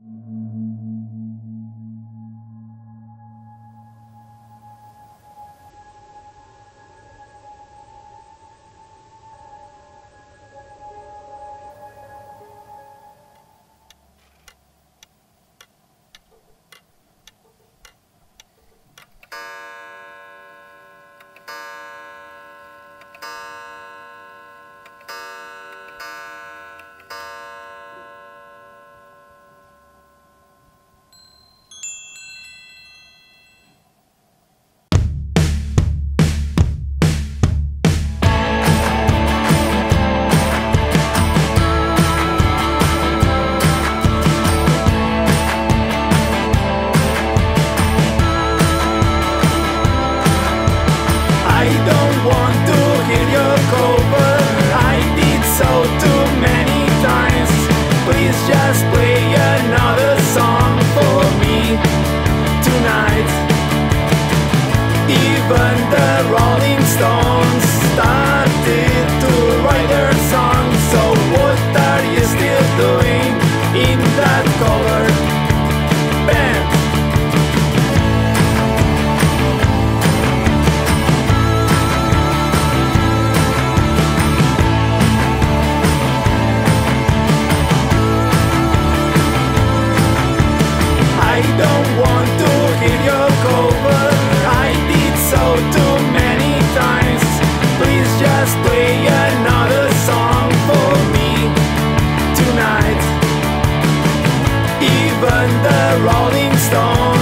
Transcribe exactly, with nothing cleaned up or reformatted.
I don't want to hear your cover. I did so too many times. Please just play another song for me tonight. Even the Rolling Stones started to write their song. So what are you still doing in that cover band? I don't want to hear your cover. I did so too many times. Please just play another song for me tonight. Even the Rolling Stones